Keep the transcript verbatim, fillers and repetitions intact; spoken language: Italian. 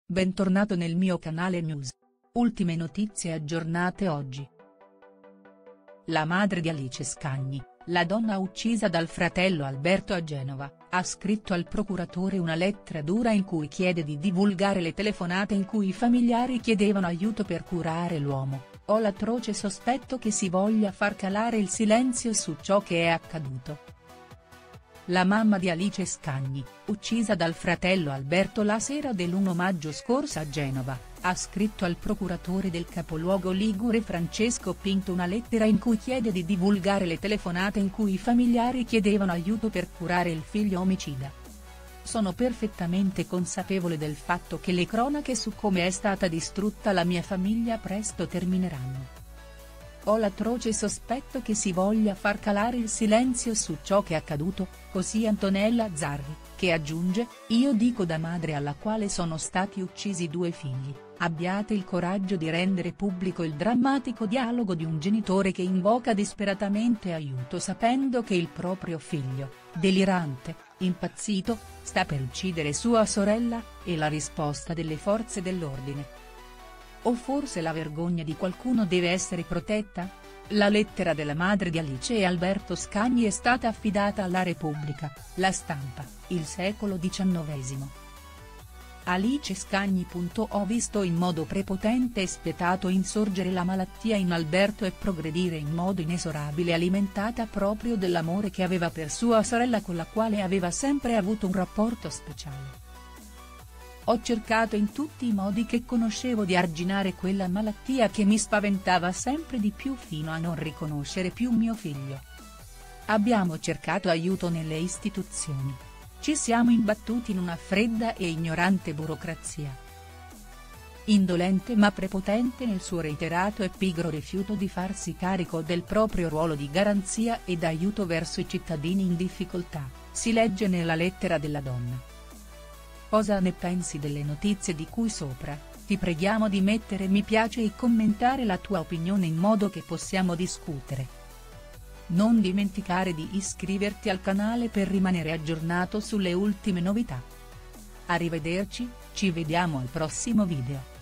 Bentornato nel mio canale News. Ultime notizie aggiornate oggi. La madre di Alice Scagni, la donna uccisa dal fratello Alberto a Genova, ha scritto al procuratore una lettera dura in cui chiede di divulgare le telefonate in cui i familiari chiedevano aiuto per curare l'uomo. Ho l'atroce sospetto che si voglia far calare il silenzio su ciò che è accaduto. La mamma di Alice Scagni, uccisa dal fratello Alberto la sera dell'primo maggio scorso a Genova, ha scritto al procuratore del capoluogo ligure Francesco Pinto una lettera in cui chiede di divulgare le telefonate in cui i familiari chiedevano aiuto per curare il figlio omicida. Sono perfettamente consapevole del fatto che le cronache su come è stata distrutta la mia famiglia presto termineranno. Ho l'atroce sospetto che si voglia far calare il silenzio su ciò che è accaduto, così Antonella Zarri, che aggiunge: io dico da madre alla quale sono stati uccisi due figli, abbiate il coraggio di rendere pubblico il drammatico dialogo di un genitore che invoca disperatamente aiuto sapendo che il proprio figlio, delirante, impazzito, sta per uccidere sua sorella, e la risposta delle forze dell'ordine. O forse la vergogna di qualcuno deve essere protetta? La lettera della madre di Alice e Alberto Scagni è stata affidata alla Repubblica, La Stampa, Il Secolo diciannovesimo. Alice Scagni. Ho visto in modo prepotente e spietato insorgere la malattia in Alberto e progredire in modo inesorabile alimentata proprio dell'amore che aveva per sua sorella con la quale aveva sempre avuto un rapporto speciale. Ho cercato in tutti i modi che conoscevo di arginare quella malattia che mi spaventava sempre di più fino a non riconoscere più mio figlio. Abbiamo cercato aiuto nelle istituzioni. Ci siamo imbattuti in una fredda e ignorante burocrazia. Indolente ma prepotente nel suo reiterato e pigro rifiuto di farsi carico del proprio ruolo di garanzia ed aiuto verso i cittadini in difficoltà, si legge nella lettera della donna. Cosa ne pensi delle notizie di cui sopra? Ti preghiamo di mettere mi piace e commentare la tua opinione in modo che possiamo discutere. Non dimenticare di iscriverti al canale per rimanere aggiornato sulle ultime novità. Arrivederci, ci vediamo al prossimo video.